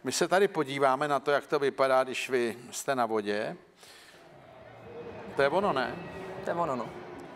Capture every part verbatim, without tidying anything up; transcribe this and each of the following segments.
My se tady podíváme na to, jak to vypadá, když vy jste na vodě. To je ono, ne? To je ono, no.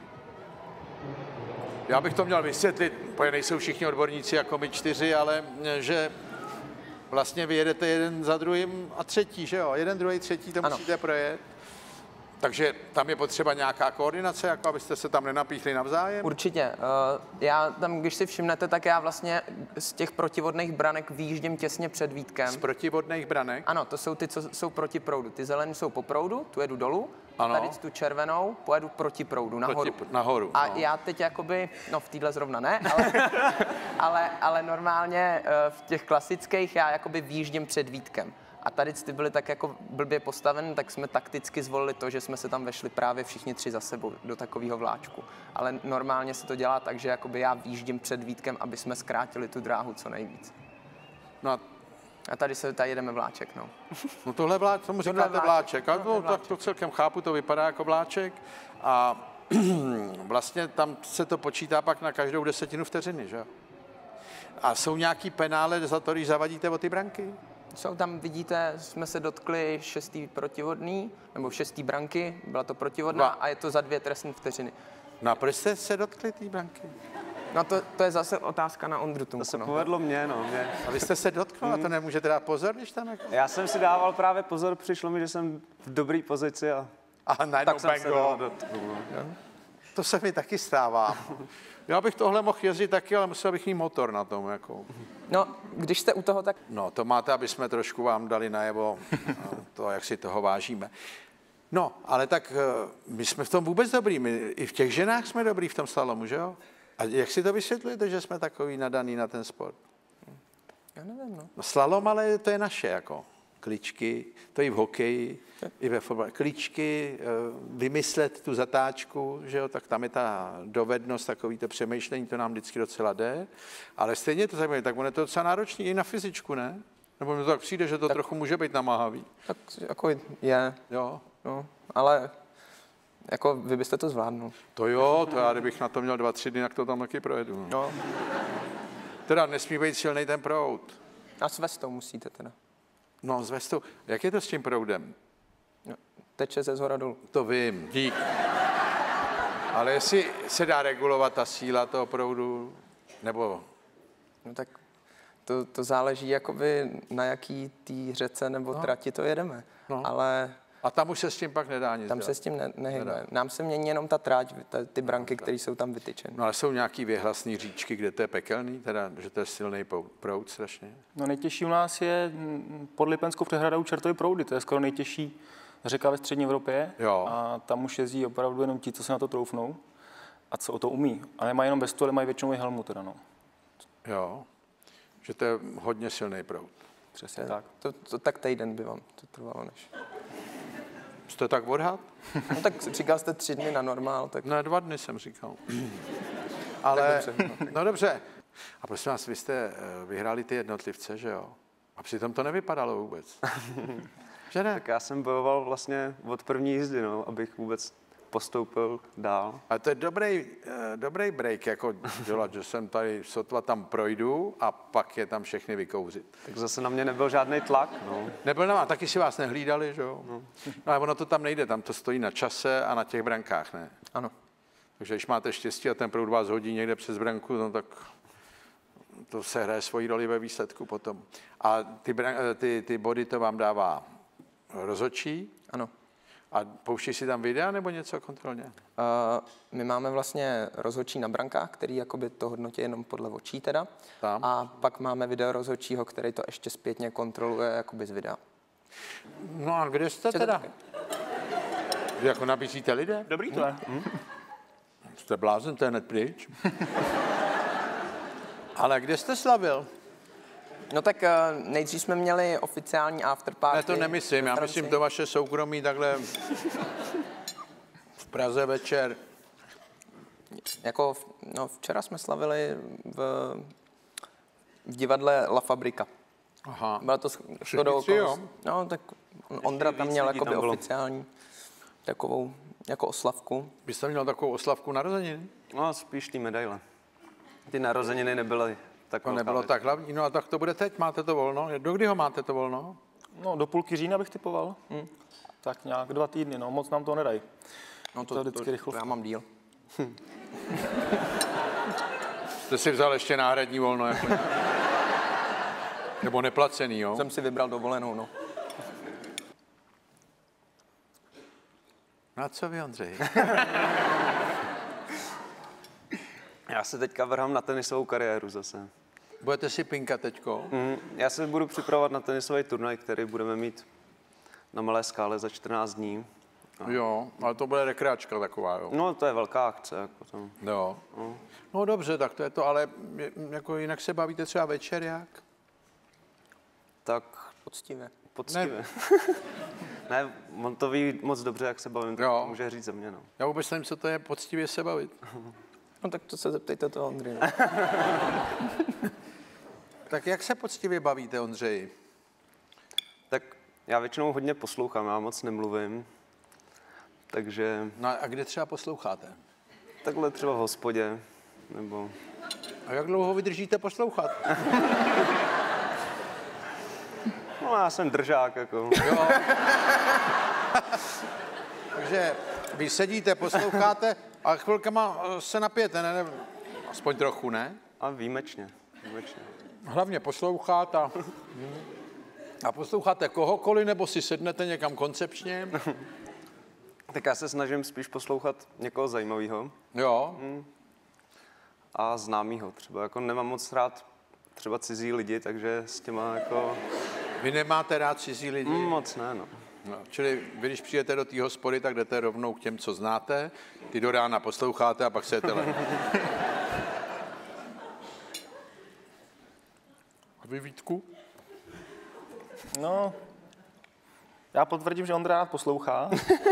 Já bych to měl vysvětlit, protože nejsou všichni odborníci jako my čtyři, ale že vlastně vy jedete jeden za druhým a třetí, že jo? Jeden, druhý, třetí, to ano. Musíte projet. Takže tam je potřeba nějaká koordinace, jako abyste se tam nenapíchli navzájem? Určitě. Já tam, když si všimnete, tak já vlastně z těch protivodných branek výjíždím těsně před Vítkem. Z protivodných branek? Ano, to jsou ty, co jsou proti proudu. Ty zelené jsou po proudu, tu jedu dolů. Ano. Tady tu červenou pojedu proti proudu, nahoru. Proti, nahoru a no. já teď jakoby, no v téhle zrovna ne, ale, ale, ale normálně v těch klasických já jakoby výjíždím před Vítkem. A tady ty byly tak jako blbě postaven, tak jsme takticky zvolili to, že jsme se tam vešli právě všichni tři za sebou do takového vláčku. Ale normálně se to dělá tak, že jakoby já výjíždím před Vítkem, aby jsme zkrátili tu dráhu co nejvíc. No a A tady se tady jedeme vláček, no. No tohle vláček, tomu říkáte vláček, vláček. A to, tak to celkem chápu, to vypadá jako vláček. A vlastně tam se to počítá pak na každou desetinu vteřiny, že? A jsou nějaký penále za to, když zavadíte o ty branky? Jsou tam, vidíte, jsme se dotkli šestý protivodný, nebo šestý branky, byla to protivodná Dva. a je to za dvě trestné vteřiny. No a proč jste se dotkli té branky? No to, to je zase otázka na Ondru Tunku. To se no. povedlo mně, no. Mě. A vy jste se dotkl, mm. a to nemůžete dát pozor, když tam jako... Já jsem si dával právě pozor, přišlo mi, že jsem v dobré pozici a... A najednou tak jsem se dal dotkl, no. To se mi taky stává. Já bych tohle mohl jezdit taky, ale musel bych mít motor na tom. Jako. No, když jste u toho, tak... No, to máte, aby jsme trošku vám dali najevo to, jak si toho vážíme. No, ale tak my jsme v tom vůbec dobrý. My i v těch ženách jsme dobrý v tom slalomu, že jo? A jak si to vysvětlujete, že jsme takový nadaný na ten sport? Já nevím, no. No slalom, ale to je naše, jako. Kličky, to i v hokeji, i ve fotbale. Kličky, vymyslet tu zatáčku, že jo, tak tam je ta dovednost, takový to přemýšlení, to nám vždycky docela jde. Ale stejně to zajímavé, tak on je to docela náročný i na fyzičku, ne? Nebo mi to tak přijde, že to tak, trochu může být namáhavý. Tak jako je. Jo. No, ale jako vy byste to zvládnul. To jo, to já kdybych na to měl dva, tři dny, jak to tam taky projedu. No. Teda nesmí být silný ten proud. A s vestou musíte teda. No, s vestou. Jak je to s tím proudem? No, teče ze zhora dolů. To vím, dík. Ale jestli se dá regulovat ta síla toho proudu, nebo... No tak to, to záleží jakoby na jaký té řece nebo no. trati to jedeme. No. Ale... A tam už se s tím pak nedá nic Tam dělat. se s tím ne, nehybuje. Nám se mění jenom ta tráť, ta, ty branky, které jsou tam vytyčeny. No ale jsou nějaký věhlasný říčky, kde to je pekelný, teda, že to je silný proud strašně? No nejtěžší u nás je pod Lipenskou přehradou Čertovy proudy, to je skoro nejtěžší řeka ve střední Evropě. Jo. A tam už jezdí opravdu jenom ti, co se na to troufnou a co o to umí. A nemají jenom vestu, ale mají většinou i helmu teda, no. Jo, že to je hodně silný proud. Přesně tak. To, to tak týden by vám to trvalo, než... Jste tak odhad? No tak říkal jste tři dny na normál, tak... Ne, dva dny jsem říkal. Ale, dobře, no. no dobře. A prosím vás, vy jste vyhráli ty jednotlivce, že jo? A přitom to nevypadalo vůbec. Že ne? Tak já jsem bojoval vlastně od první jízdy, no, abych vůbec postoupil dál. A to je dobrý, dobrý break, jako dělat, že jsem tady sotva tam projdu a pak je tam všechny vykouřit. Tak zase na mě nebyl žádný tlak, no. Nebyl na vás, taky si vás nehlídali, že jo? No. No ale ono to tam nejde, tam to stojí na čase a na těch brankách, ne? Ano. Takže když máte štěstí a ten proud vás hodí někde přes branku, no tak to se hraje svoji roli ve výsledku potom. A ty, ty, ty body to vám dává rozhodčí? Ano. A pouští si tam videa nebo něco kontrolně? Uh, my máme vlastně rozhodčí na brankách, který jakoby to hodnotí jenom podle očí teda. Tam. A pak máme video rozhodčího, který to ještě zpětně kontroluje jakoby z videa. No a kde jste Co teda? Vy jako nabízíte lidé? Dobrý to je. Hm? Jste blázen, to je hned pryč. Ale kde jste slavil? No tak nejdřív jsme měli oficiální afterparty. Ne, to nemyslím, já myslím to vaše soukromí takhle v Praze večer. Jako, no včera jsme slavili v, v divadle La Fabrika. Aha. Byla to shodou okolností. No tak Ondra tam měl jakoby oficiální takovou jako oslavku. Vy jste měl takovou oslavku narozenin? No spíš ty medaile. Ty narozeniny nebyly tak To velká nebylo věc. tak hlavní. No a tak to bude teď, máte to volno? Do kdy ho máte to volno? No, do půlky října bych typoval. Hm. Tak nějak dva týdny, no, moc nám to nedají. No To je vždycky rychlovka. já mám díl. Jste si vzal ještě náhradní volno, jako nebo neplacený, jo? Jsem si vybral dovolenou, no. No a co vy, Ondřej? Já se teďka vrhám na tenisovou kariéru zase. Budete si pinkat teďko? Mm, já se budu připravovat na tenisový turnaj, který budeme mít na malé skále za čtrnáct dní. Jo, ale to bude rekreačka taková, jo? No, to je velká akce. Jako tam. Jo. No dobře, tak to je to, ale je- jako jinak se bavíte třeba večer jak? Tak Poctivě. poctivě. Ne. ne, on to ví moc dobře, jak se bavím, tak Jo. to může říct za mě. No. Já vůbec nevím, co to je poctivě se bavit. No tak to se zeptejte toho Ondry. No. Tak jak se poctivě bavíte, Ondřej? Tak já většinou hodně poslouchám, já moc nemluvím. Takže No a kde třeba posloucháte? takhle třeba v hospodě, nebo... A jak dlouho vydržíte poslouchat? No, já jsem držák, jako. Jo. Takže vy sedíte, posloucháte a chvilkama se napijete, ne? ne? Aspoň trochu, ne? A výjimečně, výjimečně. Hlavně poslouchat a, a posloucháte kohokoliv, nebo si sednete někam koncepčně. Tak já se snažím spíš poslouchat někoho zajímavého Jo, a známýho. Třeba jako nemám moc rád třeba cizí lidi, takže s těma jako vy nemáte rád cizí lidi. mm, moc ne, no. No, čili vy, když přijete do té hospody, tak jdete rovnou k těm, co znáte, ty do rána posloucháte a pak se tele. A vy, Vítku? No, já potvrdím, že Ondra rád poslouchá.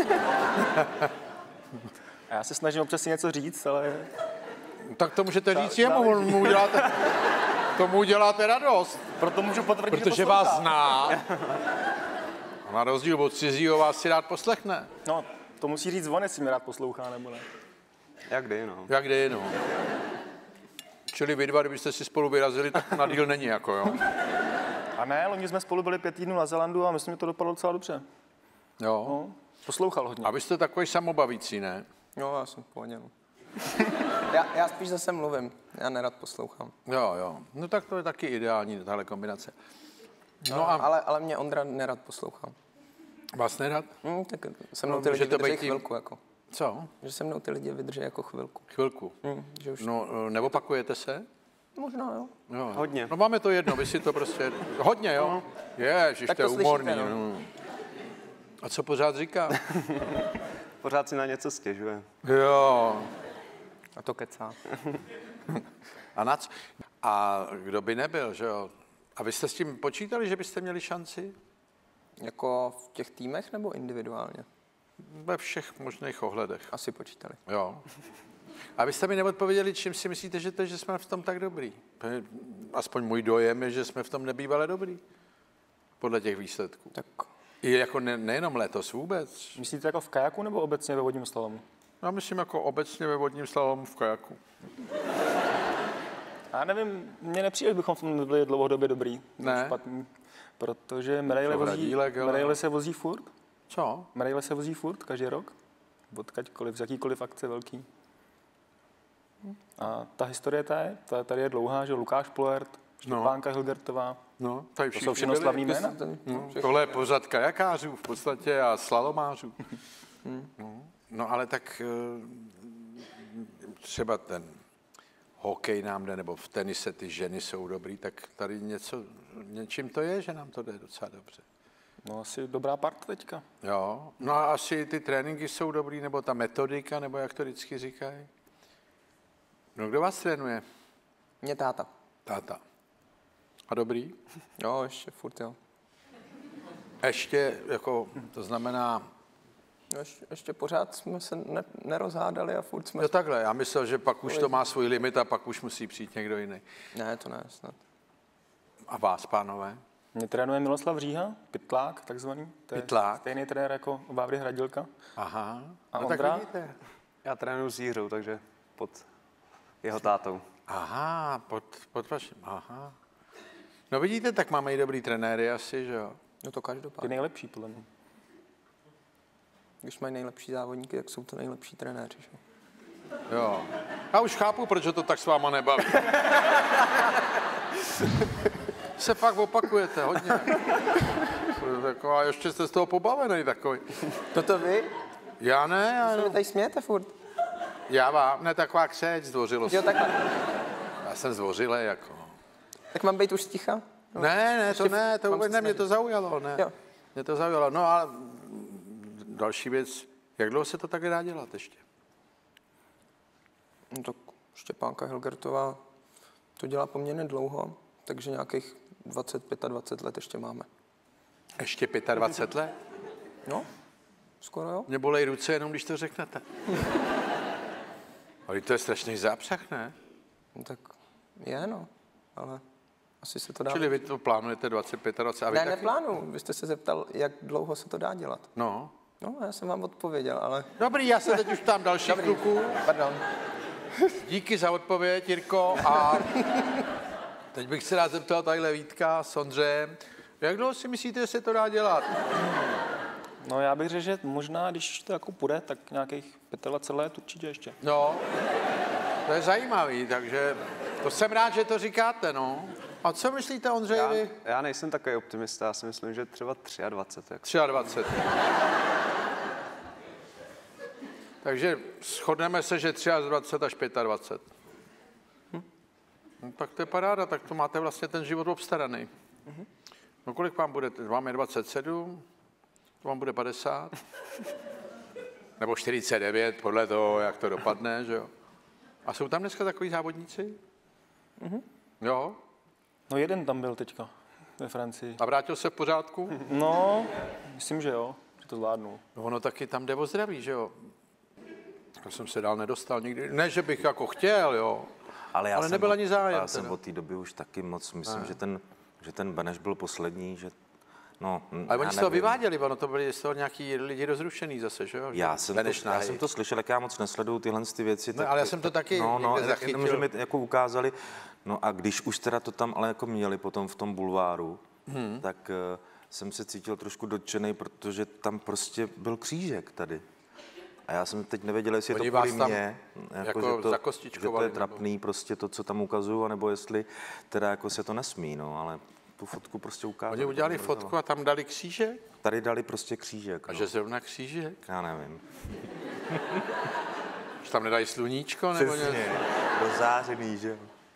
A já se snažím občas si něco říct, ale Tak to můžete říct jemu, on mu uděláte, tomu uděláte radost, proto můžu potvrdit, že protože poslouchá. vás zná. A na rozdíl od cizího vás si rád poslechne. No, to musí říct on, jestli mě rád poslouchá, nebo ne. Jak kdy, no. Jak jde, no. Čili vy dva, kdybyste si spolu vyrazili, tak na díl není jako, jo. A ne, loni jsme spolu byli pět týdnů na Zelandu a myslím, že to dopadlo docela dobře. Jo. No, poslouchal hodně. A vy jste takový samobavící, ne? Jo, já jsem v pohodě. No. já, já spíš zase mluvím, já nerad poslouchám. Jo, jo. No tak to je taky ideální, tahle kombinace. No, No a ale, ale mě Ondra nerad poslouchá. vás nerad? Hm, tak se mnou No, ty lidi může to vydrží být tím- chvilku, jako. Co? Že se mnou ty lidi vydrží jako chvilku. Chvilku. Hm, že už No, neopakujete se? možná, jo. Jo. Hodně. No máme to jedno, vy si to prostě... Hodně, jo? Ježiš, Tak to je to slyšíte, humorný. no. No. A co pořád říká? Pořád si na něco stěžuje. Jo. A to kecá. A nac? A kdo by nebyl, že jo? A vy jste s tím počítali, že byste měli šanci? Jako v těch týmech nebo individuálně? Ve všech možných ohledech. Asi počítali. Jo. A vy jste mi neodpověděli, čím si myslíte, že to je, že jsme v tom tak dobrý. Aspoň můj dojem je, že jsme v tom nebývali dobrý. Podle těch výsledků. Tak I jako ne, nejenom letos vůbec. Myslíte jako v kajaku nebo obecně ve vodním slalomu? Já myslím jako obecně ve vodním slalomu v kajaku. Já nevím, mně nepřijde, že bychom v tom byli dlouhodobě dobrý. Ne. Špatný, protože medaile, vozí, Hradílek, ale- medaile se vozí furt. Co? Medaile se vozí furt, každý rok. Odkaďkoliv, z jakýkoliv akce velký. A ta historie ta je, ta tady je dlouhá, že Lukáš Pollert, Štěpánka Hilgertová, No, tady to jsou všichni všechno byli. slavný jména. No, tohle je pořad kajakářů v podstatě a slalomářů. No, no ale tak eh, třeba ten hokej nám jde, nebo v tenise ty ženy jsou dobrý, tak tady něco, něčím to je, že nám to jde docela dobře. No asi dobrá parta teďka. Jo, no a asi ty tréninky jsou dobrý, nebo ta metodika, nebo jak to vždycky říkají. No kdo vás trénuje? mě táta. Táta. A dobrý? Jo, ještě furt jo. Ještě, jako, to znamená, No, ještě, ještě pořád jsme se ne, nerozhádali a furt jsme... no takhle, já myslel, že pak už to má svůj limit a pak už musí přijít někdo jiný. Ne, to ne, snad. A vás, pánové? Mě trénuje Miloslav Říha, pytlák takzvaný. To je Pytlák? stejný trenér jako Vávry Hradilka. Aha. A no Ondra? tak vidíte. Já trénuji s Jiřou, takže pod jeho tátou. Aha, pod, pod vaším, aha. No vidíte, tak máme i dobrý trenéry asi, že jo? No to Ty každopádně. nejlepší, podle mě. Když mají nejlepší závodníky, tak jsou to nejlepší trenéři. Že? Jo. Já už chápu, proč to tak s váma nebaví. Se fakt opakujete hodně. Taková, ještě jste z toho pobavený takový. No to vy? Já ne, já, Co vy tady smějete furt? já vám, ne taková křeč, zdvořilost. Jo, takhle. Já jsem zdvořilej, jako. Tak mám být už sticha? No. Ne, ne, to Ještě ne, to mám vůbec se ne, mě snažit. to zaujalo, ne. Jo. Mě to zaujalo, no a další věc, jak dlouho se to tak dá dělat ještě? No tak Štěpánka Hilgertová to dělá poměrně dlouho, takže nějakých dvacet, dvacet pět let ještě máme. Ještě dvacet pět let? No, skoro jo. Mě bolej ruce, jenom když to řeknete. Ale to je strašný zápřah, ne? No, tak je, no, ale asi se to dá. Čili vy to plánujete dvacet pět a vy Ne, taky? neplánu. Vy jste se zeptal, jak dlouho se to dá dělat. No. No, já jsem vám odpověděl, ale... Dobrý, já se teď už ptám dalších kluků. Pardon. Díky za odpověď, Jirko. A teď bych se rád zeptal tadyhle Vítka s Ondřejem. Jak dlouho si myslíte, že se to dá dělat? No já bych řekl, že možná, když to jako půjde, tak nějakých dvacet pět let určitě ještě. No, to je zajímavý, takže to jsem rád, že to říkáte, no. A co myslíte, Ondřej, Já, vy? já nejsem takový optimista, já si myslím, že třeba dvacet tři. Jako. dvacet tři. Takže shodneme se, že dvacet tři až dvacet pět. Hm? No, tak to je paráda, tak to máte vlastně ten život obstaraný. No kolik vám bude? Vám je dvacet sedm, to vám bude padesát. Nebo čtyřicet devět, podle toho, jak to dopadne, že jo. A jsou tam dneska takový závodníci? Jo. No jeden tam byl teďka ve Francii. A vrátil se v pořádku? No, myslím, že jo, že to zvládnu. No ono taky tam jde o zdraví, že jo. Já jsem se dál nedostal nikdy. Ne, že bych jako chtěl, jo. Ale, já Ale jsem nebyl od- ani zájem Já jsem teda. od té doby už taky moc, myslím, že ten, že ten Beneš byl poslední, že no, Ale já oni z toho nevím. vyváděli, ono to byli z toho nějaký lidi rozrušený zase, že jo? Já jsem, Beneš to, já nahej. jsem to slyšel, jak já moc nesleduju tyhle ty věci. No, ale já jsem to taky no, no, někde tak zachytil. jenom, že mi jako ukázali, no a když už teda to tam ale jako měli potom v tom bulváru, hmm. tak uh, jsem se cítil trošku dotčený, protože tam prostě byl křížek tady. A já jsem teď nevěděl, jestli Oni je to vás kvůli tam mě, jako že, to, že to zakostičkovali, je nebo- trapný prostě to, co tam ukazuju, anebo jestli teda jako se to nesmí, no, ale tu fotku prostě ukázali. Oni udělali fotku a tam dali křížek? Tady dali prostě křížek, A no. že zrovna křížek? Já nevím. Že tam nedají sluníčko? Nebo něco? Dozářený, že jo.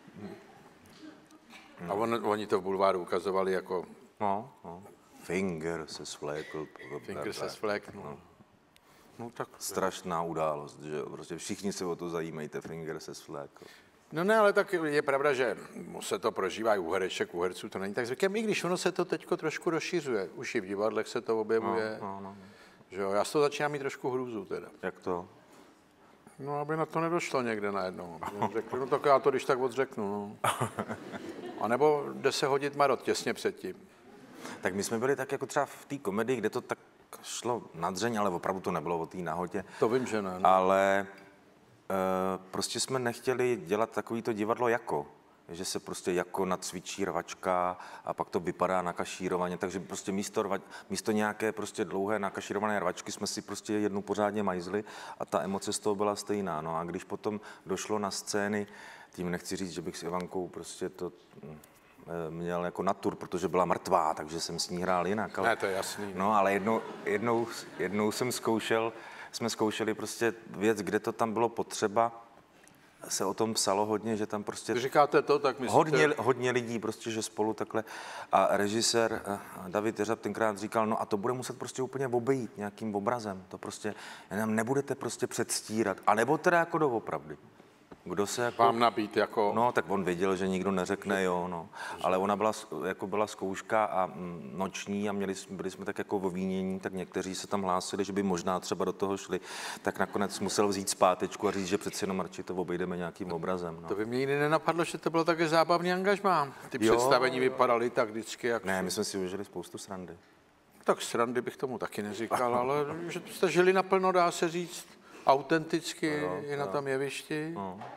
A on, oni to v bulváru ukazovali jako No, no. Finger se svlékl. finger se svléknul. No tak. Strašná událost, že jo. Prostě všichni se o to zajímají, Finger se svlékl. No ne, ale tak je pravda, že se to prožívá i u hereček, u herců, to není tak zvykem, i když ono se to teďko trošku rozšiřuje. Už i v divadlech se to objevuje. No, no. Že jo, já z toho začínám mít trošku hrůzu teda. Jak to? No, aby na to nedošlo někde najednou. Řekl, no tak já to když tak odřeknu, no. A nebo jde se hodit marot těsně předtím. Tak my jsme byli tak jako třeba v té komedii, kde to tak šlo na dřeň, ale opravdu to nebylo o té nahotě. To vím, že ne. No. Ale e, prostě jsme nechtěli dělat takovýto divadlo jako. Že se prostě jako nacvičí rvačka a pak to vypadá nakašírovaně, takže prostě místo, rva, místo nějaké prostě dlouhé nakašírované rvačky jsme si prostě jednu pořádně majzli a ta emoce z toho byla stejná. No a když potom došlo na scény, tím nechci říct, že bych s Ivankou prostě to e, měl jako natur, protože byla mrtvá, takže jsem s ní hrál jinak. Ale, Ne, to je jasný. No ale jednou, jednou, jednou jsem zkoušel, jsme zkoušeli prostě věc, kde to tam bylo potřeba, se o tom psalo hodně, že tam prostě Když říkáte to, tak myslíte... hodně, hodně lidí prostě, že spolu takhle. A režisér eh, David Jeřab tenkrát říkal, no a to bude muset prostě úplně obejít nějakým obrazem. To prostě, jenom nebudete prostě předstírat. A nebo teda jako doopravdy. Kdo se jako... Vám nabít jako... No, tak on věděl, že nikdo neřekne jo, no. Ale ona byla, jako byla zkouška a mm, noční a měli, jsme- byli jsme tak jako v ovínění, tak někteří se tam hlásili, že by možná třeba do toho šli, tak nakonec musel vzít zpátečku a říct, že přeci jenom radši to obejdeme nějakým obrazem, no. To by mě nikdy nenapadlo, že to bylo také zábavný angažmá. Ty Jo. představení vypadaly tak vždycky, jak... Ne, my jsme si užili spoustu srandy. Tak srandy bych tomu taky neříkal, ale že jste žili naplno, dá se říct, autenticky i na tom jevišti.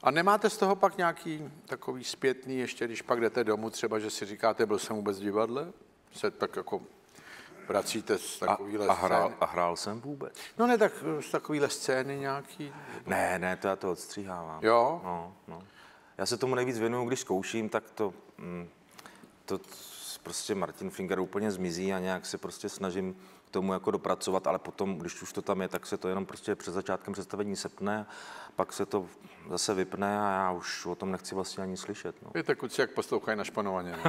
A nemáte z toho pak nějaký takový zpětný, ještě když pak jdete domů, třeba, že si říkáte, byl jsem vůbec v divadle? Se tak jako vracíte z takovýhle a, a, hrál, scény? a hrál jsem vůbec? No ne, tak z takovýhle scény nějaký? Ne, ne, to já to odstříhávám. Jo? No, no. Já se tomu nejvíc věnuju, když zkouším, tak to, mm, to prostě Martin Finger úplně zmizí a nějak se prostě snažím k tomu jako dopracovat, ale potom, když už to tam je, tak se to jenom prostě před začátkem představení sepne, pak se to zase vypne a já už o tom nechci vlastně ani slyšet. No. Víte, kuci, jak poslouchají našpanovaně. Ne?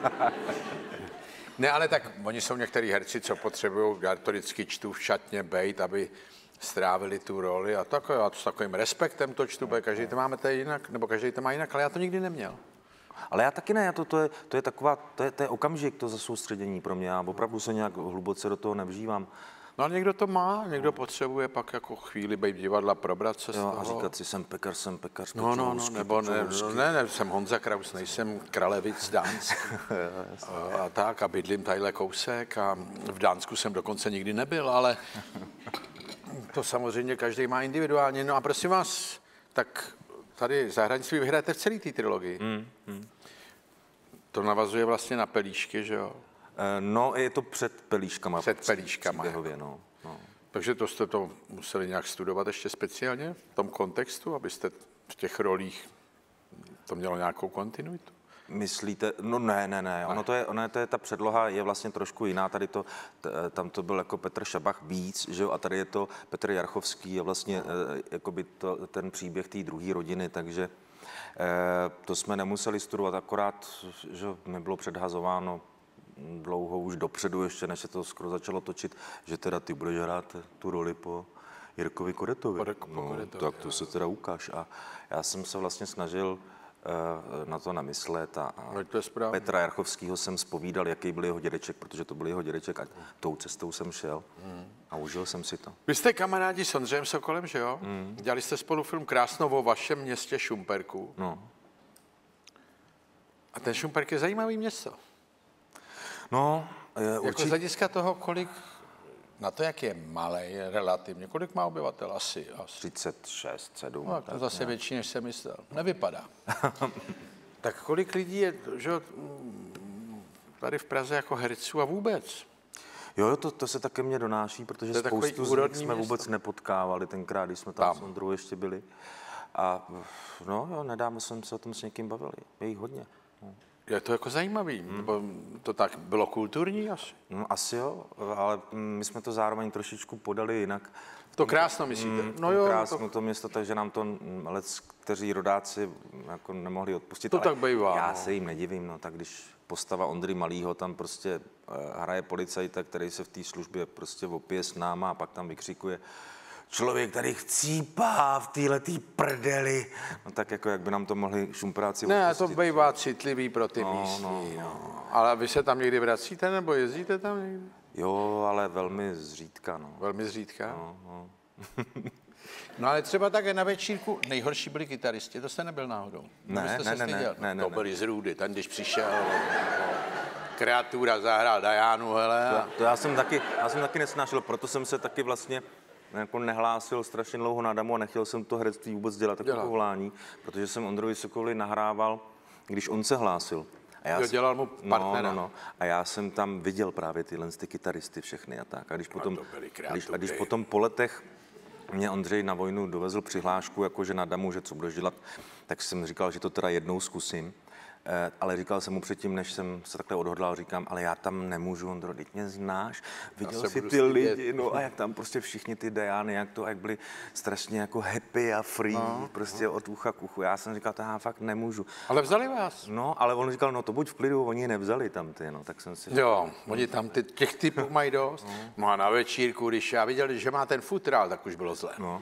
Ne, ale tak oni jsou některý herci, co potřebují, já to vždycky čtu v šatně, bejt, aby strávili tu roli a tak, já to s takovým respektem to čtu, protože každý to máme tady jinak, nebo každý to má jinak, ale já to nikdy neměl. Ale já taky ne, já to, to, je, to je taková, to je, to je okamžik, to zasoustředění pro mě, já opravdu se nějak hluboce do toho nevžívám. No a někdo to má, někdo potřebuje pak jako chvíli být v divadla, probrat se z Jo, toho. a říkat si, jsem pekař, jsem pekař, No, no, no, housky, nebo ne, housky. no, ne, ne, jsem Honza Kraus, nejsem Kralevic z Dánska. a, a tak, a bydlím tadyhle kousek a v Dánsku jsem dokonce nikdy nebyl, ale to samozřejmě každý má individuálně. No a prosím vás, tak tady zahraničí vyhrajete v celé té trilogii. Mm, mm. To navazuje vlastně na Pelíšky, že jo? No, je to před Pelíškama. Před Pelíškama. Příběhově, no, no. Takže to jste to museli nějak studovat ještě speciálně v tom kontextu, abyste v těch rolích to mělo nějakou kontinuitu? Myslíte? No ne, ne, ne. Ono to je, ono to je, ta předloha je vlastně trošku jiná. Tady to, t, tam to byl jako Petr Šabach víc, že jo, a tady je to Petr Jarchovský a vlastně eh, jakoby to, ten příběh té druhé rodiny, takže eh, to jsme nemuseli studovat, akorát, že mi bylo předhazováno dlouho už dopředu, ještě než se to skoro začalo točit, že teda ty budeš hrát tu roli po Jirkovi Kodetovi. Po, po no, Kodetovi, tak to se teda ukáž. A já jsem se vlastně snažil uh, na to namyslet a, a no, to je správně. Petra Jarchovského jsem zpovídal, jaký byl jeho dědeček, protože to byl jeho dědeček a tou cestou jsem šel hmm. a užil jsem si to. Vy jste kamarádi s Ondřejem Sokolem, že jo? Hmm. Dělali jste spolu film Krásno o vašem městě Šumperku. No. A ten Šumperk je zajímavý město. No, Jako určitě. z hlediska toho, kolik, na to, jak je malé, je relativně, kolik má obyvatel asi? asi. třicet šest, sedm. No, to je zase větší, než jsem myslel. Nevypadá. Tak kolik lidí je, že tady v Praze jako herců a vůbec? Jo, to, to se také mě donáší, protože To je takový spoustu z nich úrodný jsme město. vůbec nepotkávali tenkrát, když jsme tam, Tam. s Ondrou ještě byli. A no jo, nedávno jsem se o tom s někým bavili. Je jich hodně. No. Je to jako zajímavý, hmm. nebo to tak bylo kulturní asi? No, asi jo, ale my jsme to zároveň trošičku podali jinak. To Krásno myslíte? Mm, No jo, krásno to, to město, takže nám to lec, kteří rodáci jako nemohli odpustit. To ale tak bývá, Já no. se jim nedivím, no, tak když postava Ondry Malýho tam prostě uh, hraje policajta, který se v té službě prostě opije s náma a pak tam vykřikuje člověk tady chcípá v téhletý prdeli. No tak jako jak by nám to mohli šumpráci ne, odpustit. to bývá citlivý pro ty No, místní. no, No. Ale vy se tam někdy vracíte, nebo jezdíte tam někdy? Jo, ale velmi zřídka, no. Velmi zřídka. No, no. No ale třeba také na večírku, nejhorší byli kytaristi, to jste nebyl náhodou. Ne, Nebo jste se ne, ne, styděl? ne, ne, To ne. byli z Růdy, ten když přišel, kreatura zahrál Dianu, hele. To, A... to já jsem taky, já jsem taky nesnášel, proto jsem se taky vlastně jako nehlásil strašně dlouho na damu a nechtěl jsem to herectví vůbec dělat jako Dělat. povolání, protože jsem Ondrovi Sokolovi nahrával, když on se hlásil. A já Jo, jsem- dělal mu partnera. No, no, no. A já jsem tam viděl právě tyhle ty kytaristy všechny a tak. A když potom, to byly a když, a když kreatury. potom po letech mě Ondřej na vojnu dovezl přihlášku, jakože na damu, že co budeš dělat, tak jsem říkal, že to teda jednou zkusím. Eh, ale říkal jsem mu předtím, než jsem se takhle odhodlal, říkám, ale já tam nemůžu, Ondro, teď mě znáš, viděl se jsi budu ty stydět. lidi, no a jak tam prostě všichni ty Diany, jak to, jak byli strašně jako happy a free, no, prostě no. od ucha k uchu. Já jsem říkal, to já fakt nemůžu. Ale vzali vás. No, ale on říkal, no to buď v klidu, oni je nevzali tam ty, no, tak jsem si... Jo, oni tam ty, těch typů mají dost. No a na večírku, když já viděl, že má ten futrál, tak už bylo zlé. No.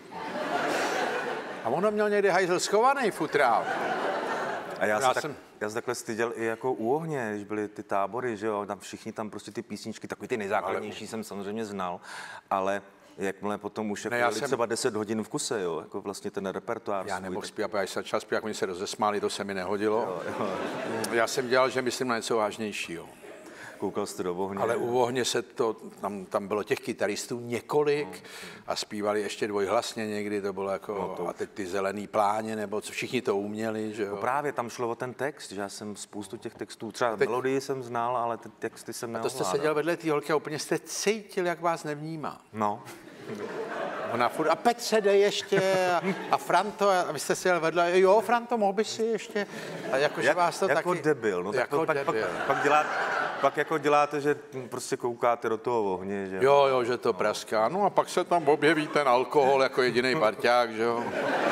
A ono měl někde hajzl schovaný futrál. A já, Já se tak, jsem- já se takhle styděl i jako u ohně, když byly ty tábory, že jo, tam všichni tam prostě ty písničky, takový ty nejzákladnější jsem samozřejmě znal, ale jakmile potom už jako Ne, já jeli jsem- třeba deset hodin v kuse, jo, jako vlastně ten repertoár. Já svůj, nemohl tak- zpívat, já jsem začal zpívat, oni se rozesmáli, to se mi nehodilo. Já jsem dělal, že myslím na něco vážnějšího. Koukal jste do ohně. Ale u ohně se to, tam, tam bylo těch kytaristů několik a zpívali ještě dvojhlasně někdy, to bylo jako, no to... a teď ty zelený pláně, nebo co, všichni to uměli, že jo. No právě tam šlo o ten text, že já jsem spoustu těch textů, třeba teď... melodii jsem znal, ale ty texty jsem neovládal. A to neovládal. jste seděl vedle té holky a úplně jste cítil, jak vás nevnímá. No. Ona furt, a Petře, dej ještě, a, a Franto, a vy jste si jel vedle, jo, Franto, mohl bys si ještě, a jako, že Jak, vás to jako taky... debil, no tak jako to pak, debil. pak, pak, děláte, pak jako děláte, že prostě koukáte do toho ohně, že Jo, jo, že to praská, no a pak se tam objeví ten alkohol jako jediný parťák, že jo.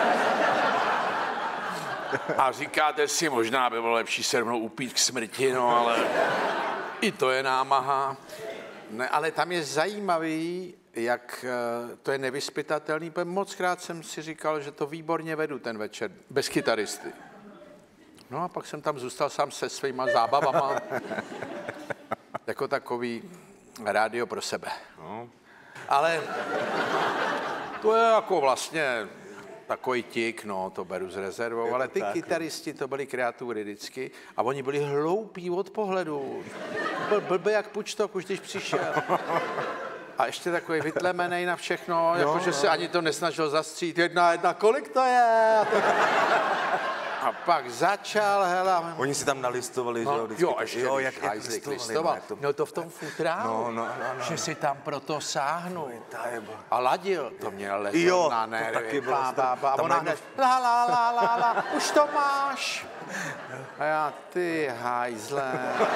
A říkáte si, možná by bylo lepší se mnou upít k smrti, no ale i to je námaha. Ne, ale tam je zajímavý, jak to je nevyzpytatelný, protože mockrát jsem si říkal, že to výborně vedu ten večer, bez kytaristy. No a pak jsem tam zůstal sám se svýma zábavama, jako takový rádio pro sebe. No. Ale to je jako vlastně takový tik, no, to beru s rezervou, ale ty tak, kytaristi, to byli kreatury vždycky a oni byli hloupí od pohledu. Byl blbý jak Pučtok, už když přišel. A ještě takový vytlemenej na všechno, jako že se ani to nesnažil zastřít. Jedna, jedna, kolik to je? A pak začal, hele. Oni si tam nalistovali, no, že jo? Vždycky, jo, ještě jo, jak, jak listovali, listoval. No, jak to... no to v tom futrálu, no, no, no, no. že si tam proto sáhnul. A ladil, to měl ležet jo, na nervy. To taky bylo bá, bá, bá. A ona hned, la, la, la, la, la, už to máš. A já, ty hajzle.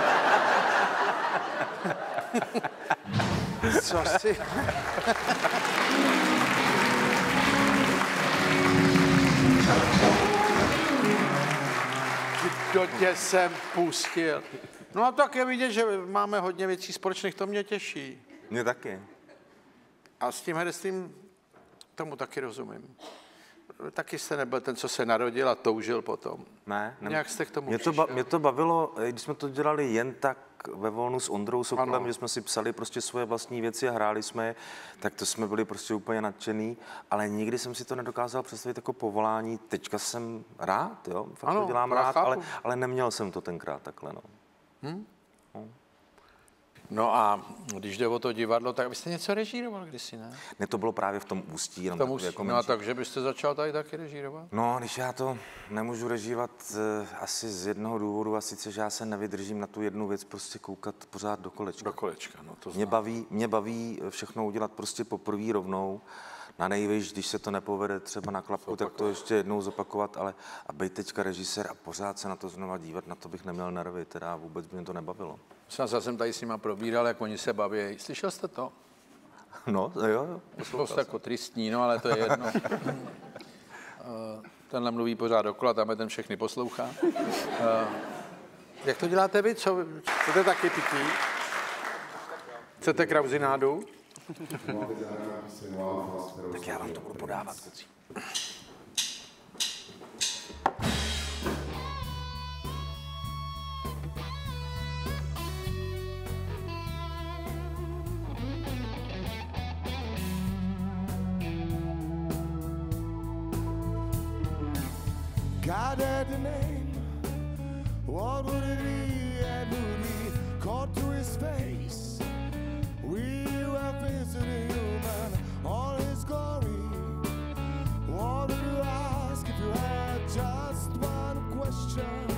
Co si... Do tě jsem pustil. No a tak je vidět, že máme hodně věcí společných, to mě těší. Mě taky. A s tím herectvím tomu taky rozumím. Taky jste nebyl ten, co se narodil a toužil potom. Ne. ne. Nějak jste k tomu mě to, ba, mě to bavilo, když jsme to dělali jen tak ve volnu s Ondrou Sokolem, ano. Že jsme si psali prostě svoje vlastní věci a hráli jsme, tak to jsme byli prostě úplně nadšený, ale nikdy jsem si to nedokázal představit jako povolání. Teďka jsem rád, jo, fakt ano, to dělám rád, ale, ale neměl jsem to tenkrát takhle, no. Hm? No. No a když jde o to divadlo, tak byste něco režíroval kdysi, ne? Ne, to bylo právě v tom Ústí. Jenom tom ústí. Jako no a takže byste začal tady taky režírovat? No, když já to nemůžu režírovat uh, asi z jednoho důvodu, a sice, že já se nevydržím na tu jednu věc prostě koukat pořád do kolečka. Do kolečka, no to znám. Mě baví, mě baví všechno udělat prostě poprvé rovnou. Na nejvíc, když se to nepovede třeba na klapku, zopakovat. Tak to ještě jednou zopakovat, ale a být teďka režisér a pořád se na to znova dívat, na to bych neměl nervy, teda vůbec by mě to nebavilo. Já jsem tady s nima probíral, jak oni se baví. Slyšel jste to? No, jo, jo. Dost jako tristní, no, ale to je jedno. Tenhle mluví pořád dokola, tam je ten všechny poslouchá. Jak to děláte vy? Co, chcete taky pití? Chcete krauzinádu? Tak já vám to budu podávat, kucí. God had a name, what would it be, and would he call to his face? We were visiting human, all his glory. What would you ask if you had just one question?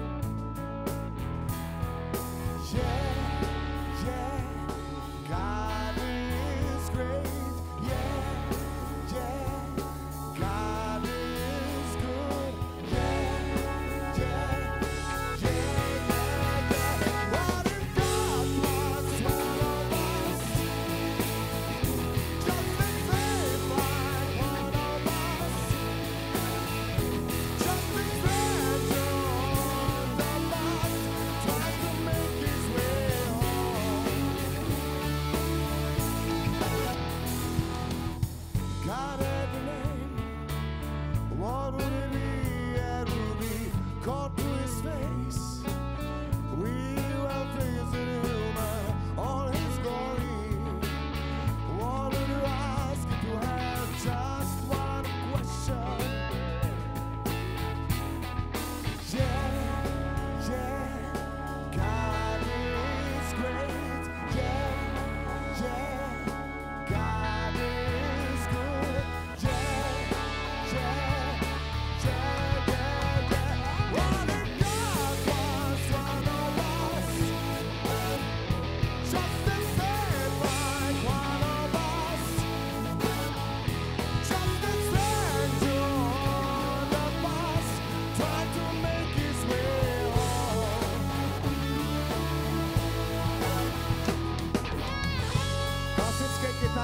Yeah, yeah, God is great, yeah, yeah, God is good, yeah, yeah, yeah, yeah, yeah. What if God was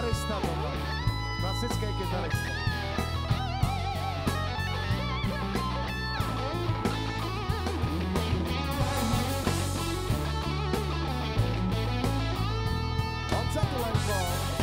Kytarista tohle. Klasický kytarista. Honza Tulenko.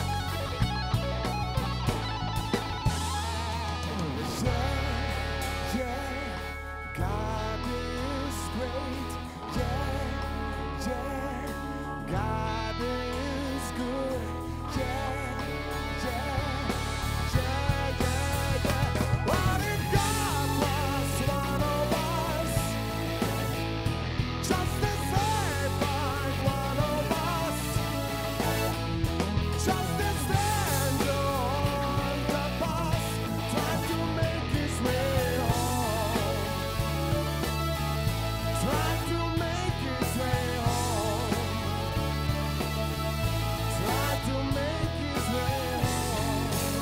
Yeah, yeah, God is great. Yeah, yeah, God is good. Yeah, yeah, yeah, yeah, yeah. What if God was one of us? Just the same like one of us. Just as stand on the bus, trying to make his way home. Trying to make his way home. Trying to make his way home.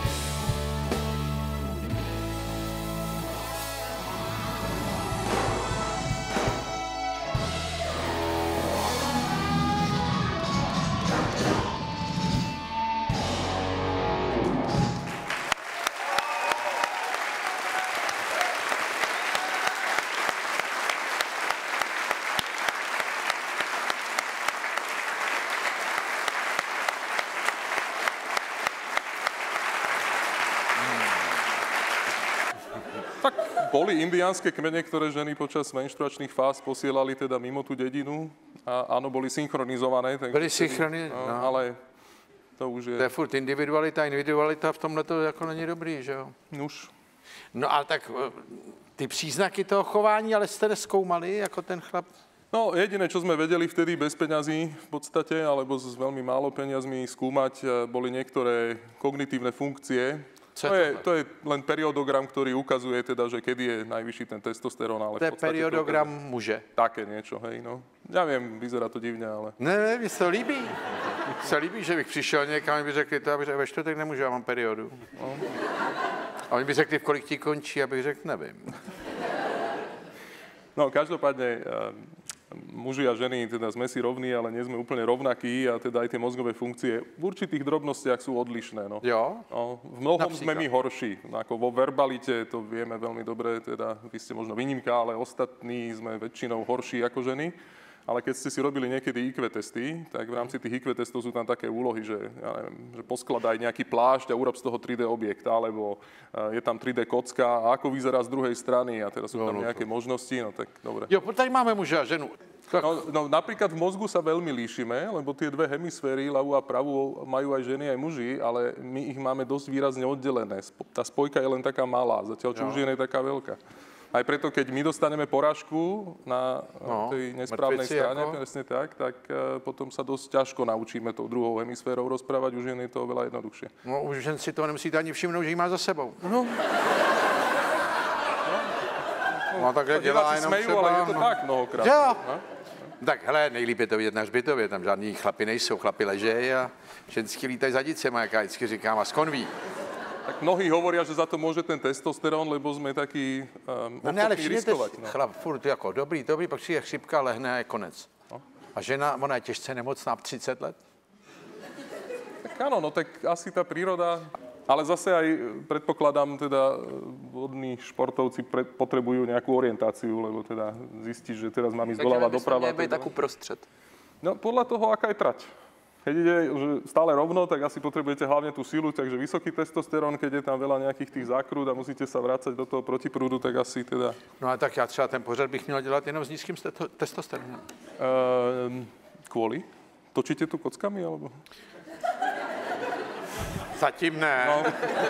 Tak boli indiánske kmene, ktoré ženy počas menštruačných fáz posielali teda mimo tú dedinu a áno, boli synchronizované. Takže Byli synchroni, no, no. ale to už je... To je furt individualita, individualita v tomhle to jako není dobrý, že jo? Nuž. No ale tak eh, ty příznaky toho chování, ale jste nezkoumali, jako ten chlap? No, jediné, čo sme vedeli vtedy bez peňazí v podstate, alebo s veľmi málo peniazmi skúmať, eh, boli niektoré kognitívne funkcie. Co To je je, tohle? to je len periodogram, ktorý ukazuje teda, že kedy je najvyšší ten testosterón, ale To je v podstate periodogram to- muže. Také niečo, hej, no. Ja viem, vyzerá to divne, ale... Ne, ne, mi se to líbí. Mně se líbí, že bych přišel někam a by řekli, to abych řekl, ve čtvrtek nemůžu, já mám periodu. No. A oni by řekli, v kolik ti končí, abych řekl, nevím. No, každopádne, eh, muži a ženy, teda sme si rovní, ale nie sme úplne rovnakí a teda aj tie mozgové funkcie v určitých drobnostiach sú odlišné, no. Jo? No, v mnohom Napríklad? sme my horší, ako vo verbalite, to vieme veľmi dobre, teda vy ste možno výnimka, ale ostatní sme väčšinou horší ako ženy. Ale keď ste si robili niekedy í kvé testy, tak v rámci tých í kvé testov sú tam také úlohy, že, ja neviem, že poskladaj nejaký plášť a urob z toho tri dé objekt, alebo eh, je tam tri dé kocka a ako vyzerá z druhej strany a teraz sú tam nejaké možnosti, no tak dobre. Jo, tady máme muže a ženu. Tak, No, no napríklad v mozgu sa veľmi líšime, lebo tie dve hemisféry, ľavú a pravú, majú aj ženy, aj muži, ale my ich máme dosť výrazne oddelené. Spo- Tá spojka je len taká malá, zatiaľ čo u žien je taká veľká. Aj preto, keď my dostaneme porážku na No, tej nesprávnej mŕtvici strane, ako? presne tak, tak eh, potom sa dosť ťažko naučíme tou druhou hemisférou rozprávať, u žien je to oveľa jednoduchšie. no, už žen si to nemusíte ani všimnout, že ji má za sebou. No, No, takhle dělá diváci jenom smejú, třeba, ale je to no. tak mnohokrát. Jo. No? Tak hele, nejlíp je to vidět na hřbitově, tam žádný chlapi nejsou, chlapi ležejí a ženský lítají za dicema, jak já vždycky říkám, a skon ví. Tak mnohí hovoria, že za to môže ten testosterón, lebo sme takí um, No ne, ale ochotní všimněte riskovať. si, No. chlap furt jako dobrý, dobrý, pak si je chřipka, lehne a je konec. A žena, ona je těžce nemocná v třicet let. Tak áno, no tak asi tá príroda, ale zase aj predpokladám teda vodní športovci pred, potrebujú nejakú orientáciu, lebo teda zistíš, že teraz mám ísť Takže doľava my bychom doprava. měli být teda. tak uprostřed. No podľa toho, aká je trať. Keď ide že stále rovno, tak asi potrebujete hlavne tú silu, takže vysoký testosterón, keď je tam veľa nejakých tých zákrut a musíte sa vrácať do toho protiprúdu, tak asi teda... No a tak já třeba ten pořad bych měl dělat jenom s nízkým steto- testosteronem. Uh, kvôli? Točíte tu kockami, alebo? Zatím ne. No.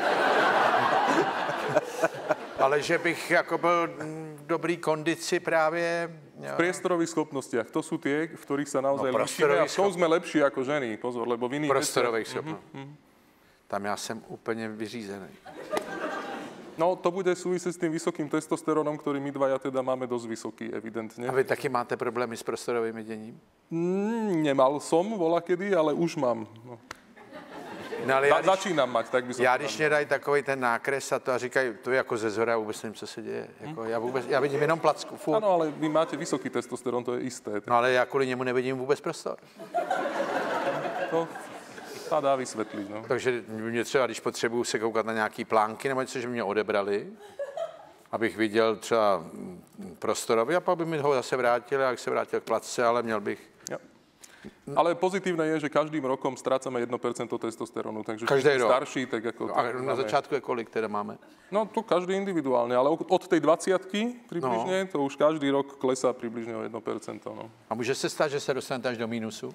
Ale že bych jako byl mm, v dobrý kondici právě. V priestorových schopnostiach. To sú tie, v ktorých sa naozaj No, líšime a v tom prostorových sme lepší ako ženy. Pozor, lebo v iných Prostorových veciach- schopností. Tam já jsem úplně vyřízený. No, to bude súvisieť s tým vysokým testosterónom, ktorý my dvaja teda máme dosť vysoký, evidentne. A vy taky máte problémy s prostorovým děním? Mm, nemal som volakedy, ale už mám. No. No, ale já, Za, když, začínam mať, tak by som já povedal. když mě dají takový ten nákres a to a říkají, to je jako ze zhora, vůbec nevím, co se děje. Jako, já, vůbec, já vidím jenom placku. Furt. Áno, ale vy máte vysoký testosterón, to je isté. No ale já kvůli němu nevidím vůbec prostor. To, sa dá vysvetliť. No. Takže mě třeba, když potřebuju se koukat na nějaký plánky nebo něco, že mě odebrali, abych viděl třeba prostorově a pak by mi ho zase vrátili, jak se vrátil k placce, ale měl bych... Ja. Ale pozitívne je, že každým rokom strácame jedno percento testosterónu, takže Každý čím rok. starší, tak ako... No, a na začátku je kolik teda máme? No to každý individuálne, ale od tej dvadsiatky približne, no. to už každý rok klesá približne o jedno percento. No. A může se stát, že se dostanete až do mínusu?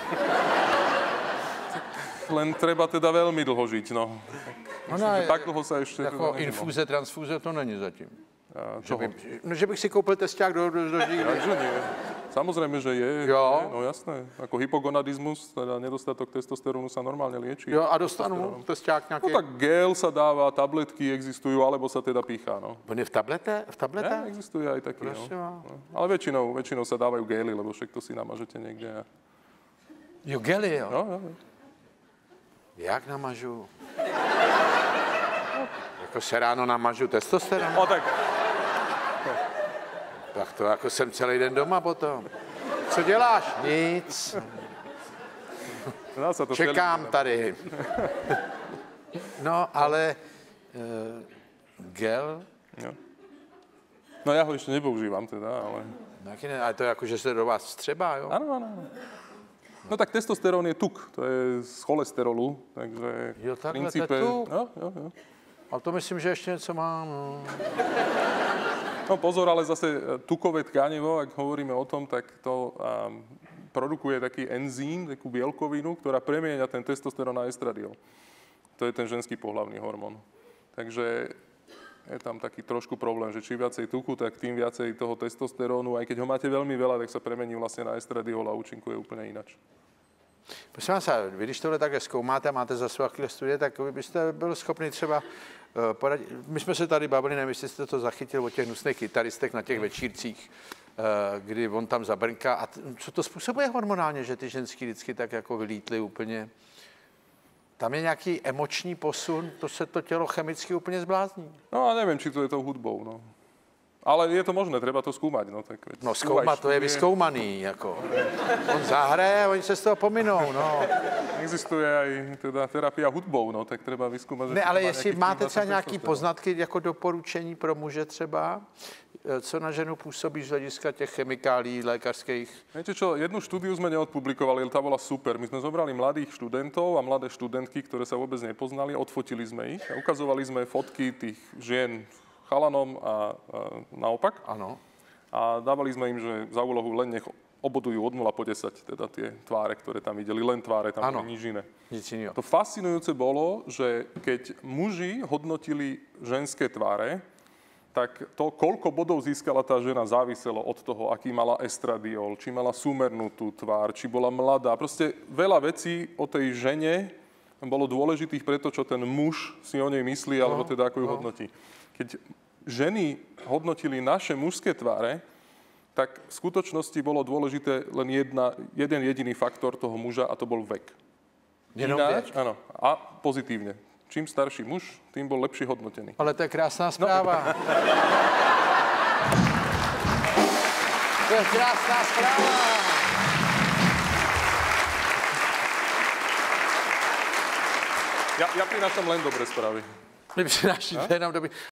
Len treba teda veľmi dlho žiť, no. No, no, tak dlho sa ešte... Jako teda infúze, transfúze to není zatím. A Že, čoho? by, no, že bych si koupil testák do, do, do žíly. Takže nie. Samozrejme, že je. Jo. je. No jasné. Ako hypogonadizmus, teda nedostatok testosterónu sa normálne lieči. Jo, a dostanu testák nějaký. No tak gel sa dáva, tabletky existujú, alebo sa teda píchá, no. On je v tablete? V tablete? Ne, existuje aj taký, Prosím no. vás. no. Ale väčšinou, väčšinou sa dávajú gely, lebo však to si namažete niekde. A... Jo, gely, jo. No, jo, jo. Jak namažu? Jako se ráno namažu testosteron? No tak, Tak to jako jsem celý den doma potom. Co děláš? Nic. dá sa to Čekám tady. No, ale uh, gel, Jo. No ja ho ešte nepoužívam teda, ale... no, jaký ne, ale to je jako, že se do vás vstřebá, jo? Áno, áno. áno. No tak testosterón je tuk, to je z cholesterolu, takže Jo, v takhle, to je princípe... tuk. No, jo, jo. A to myslím, že ještě něco mám. No. No pozor, ale zase tukové tkanivo, ak hovoríme o tom, tak to um, produkuje taký enzym, takú bielkovinu, ktorá premieňa ten testosterón na estradiol. To je ten ženský pohlavný hormón. Takže je tam taký trošku problém, že čím viacej tuku, tak tým viacej toho testosterónu, aj keď ho máte veľmi veľa, tak sa premení vlastne na estradiol a účinkuje úplne inač. Prosím vás, vy když tohle takhle zkoumáte a máte za svou chvíli studie, tak vy byste byl schopný třeba uh, poradit. My jsme se tady bavili, nevím, jestli jste to zachytil o těch hnusných kytaristech na těch večírcích, uh, kdy on tam zabrnká. A t- co to způsobuje hormonálně, že ty ženský vždycky tak jako vylítly úplně? Tam je nějaký emoční posun, to se to tělo chemicky úplně zblázní. No a neviem, či to je tou hudbou, no. Ale je to možné, treba to skúmať, no. Tak veď No skúmaj zkoumat, to je štúdie. vyskoumaný, jako. On zahraje a oni se z toho pominou, no. Existuje aj teda terapia hudbou, no, tak treba vyskúmať. že Ne, či to ale má jestli nejaký máte vplyv na třeba ten nějaký testosterón. poznatky jako doporučení pro muže třeba, co na ženu působí z hlediska těch chemikálí lékařských? Viete čo, jednu štúdiu sme neodpublikovali, ale tá bola super. My sme zobrali mladých študentov a mladé študentky, ktoré sa vôbec nepoznali, odfotili sme ich a ukazovali sme fotky tých žien chalanom a, a naopak. Ano. A dávali sme im, že za úlohu len nech obodujú od nula po desať, teda tie tváre, ktoré tam videli, len tváre, tam Áno. boli nič iné. Nic jiného. To fascinujúce bolo, že keď muži hodnotili ženské tváre, tak to, koľko bodov získala tá žena, záviselo od toho, aký mala estradiol, či mala súmernú tú tvár, či bola mladá. Proste veľa vecí o tej žene bolo dôležitých preto, čo ten muž si o nej myslí, alebo teda ako ju hodnotí. Keď ženy hodnotili naše mužské tváre, tak v skutočnosti bolo dôležité len jedna, jeden jediný faktor toho muža a to bol vek. Jenom Ináč, věk. áno, a pozitívne. Čím starší muž, tým bol lepšie hodnotený. Ale to je krásná zpráva. To je krásná zpráva. Ja, ja prinášam len dobré správy. My přinášíte jenom dobrý.